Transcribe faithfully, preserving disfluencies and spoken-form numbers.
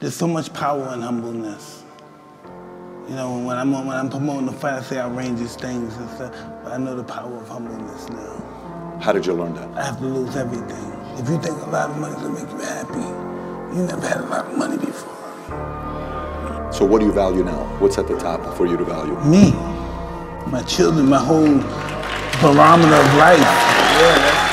There's so much power in humbleness. You know, when I'm when I'm promoting the fight, I say outrageous things and stuff, but I know the power of humbleness now. How did you learn that? I have to lose everything. If you think a lot of money will make you happy, you never had a lot of money before. So what do you value now? What's at the top for you to value? Me, my children, my whole barometer of life. Yeah,